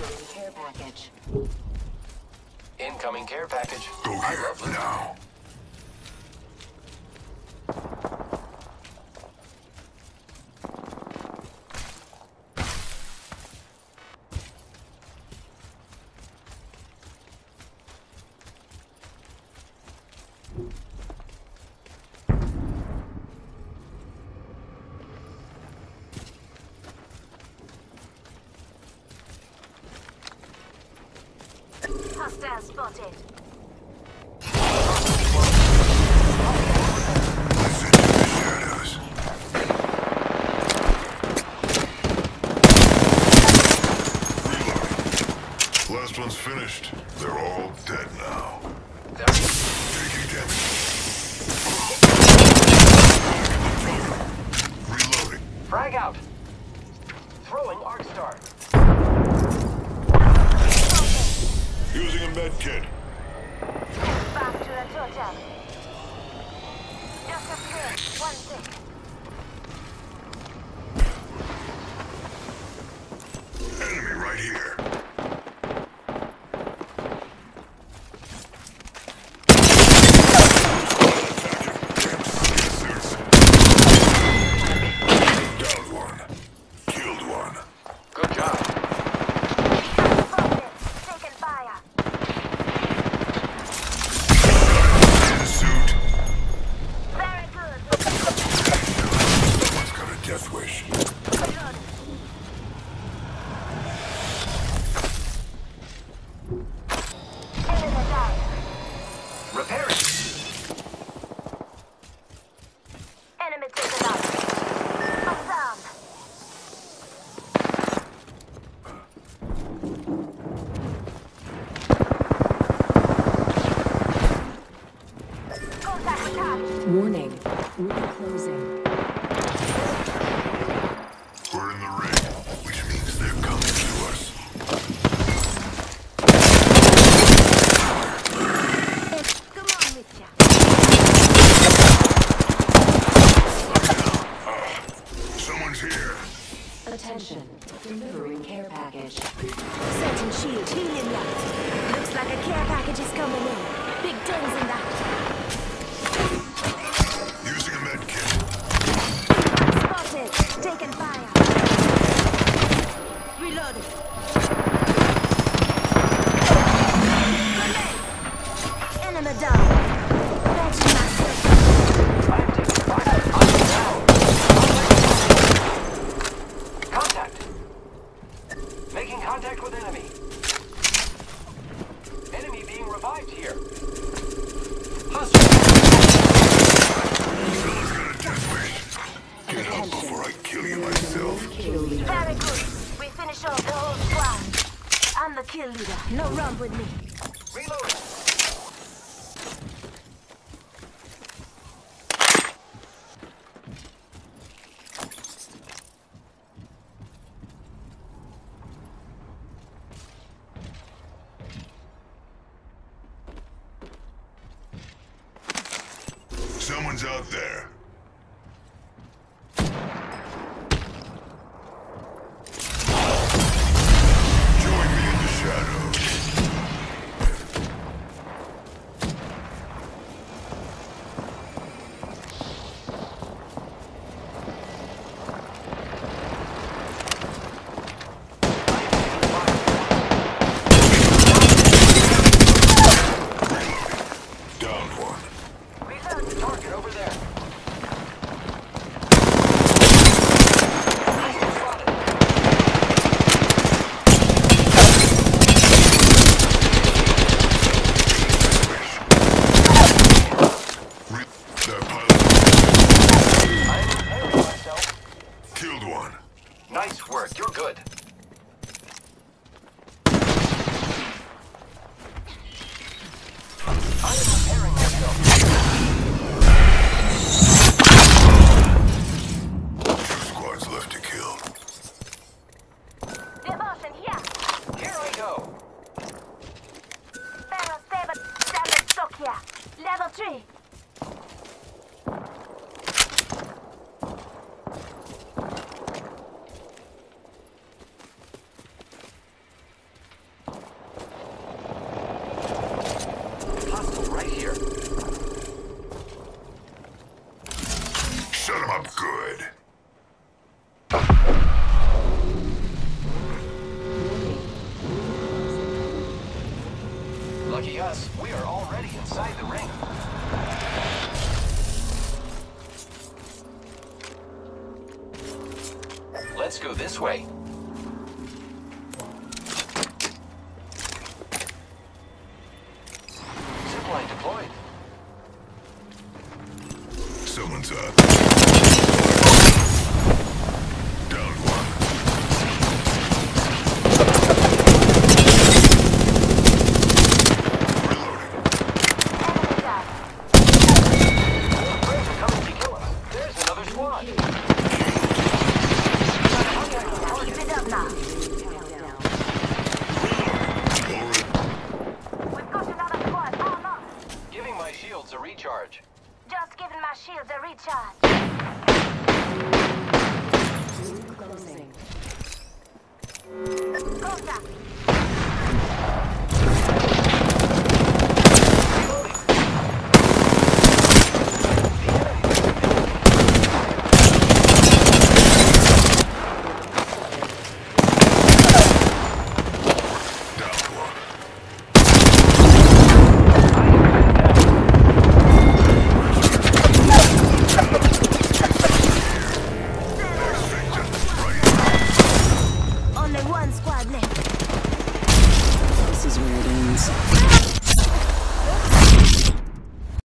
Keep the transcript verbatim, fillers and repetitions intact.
Care package. Incoming care package. Go I here love Loot. now. Hostile spotted. Listen to the shadows. Reloading. Last one's finished. They're all dead now. There. Taking damage. Reloading. Frag out. Throwing Arc Star. Using a med kit. Back to the totem. Just a split. One tick. Enemy right here. Downed one. Killed one. Good job. Spotted. Taking fire. In suit. Very good. Someone's got a death wish. Reload. Enemy down. Repairing. Enemy taken out. Confirmed. Contact attached. Warning. Ring closing. We're in the ring, which means they're coming to us. Come on, Mitya. Someone's here. Attention. Delivering care package. Certain shield healing ya. Looks like a care package is coming in. Big things in that. Using a med kit. Spotted. Taking fire. Reloaded. Grenade. Enemy down. Veggie master. I am taking fire. I'm down. Contact. Making contact with enemy. Enemy being revived here. Hostile. Someone's got a death wish. Get out before I kill you myself. Kill leader. Very good. We finish off the whole squad. I'm the kill leader. No rump with me. Reloading. Someone's out there. Join me in the shadows. Downed one. Reload. Target over there. Re- that pilot I'm repairing myself. killed one. Nice work. You're good. I am repairing myself. Two squads left to kill. Devotion here. Here we go. Barrel stable. Standard stock here. Level three. Lucky us, we are already inside the ring. Let's go this way. Zipline deployed. Someone's up. Down one. Reloading. Enemy down. More friends are coming to kill us. There's another squad. Keep it up now. We've got another squad. Arm up. Giving my shields a recharge. Just giving my shields a recharge. Closing. Contact.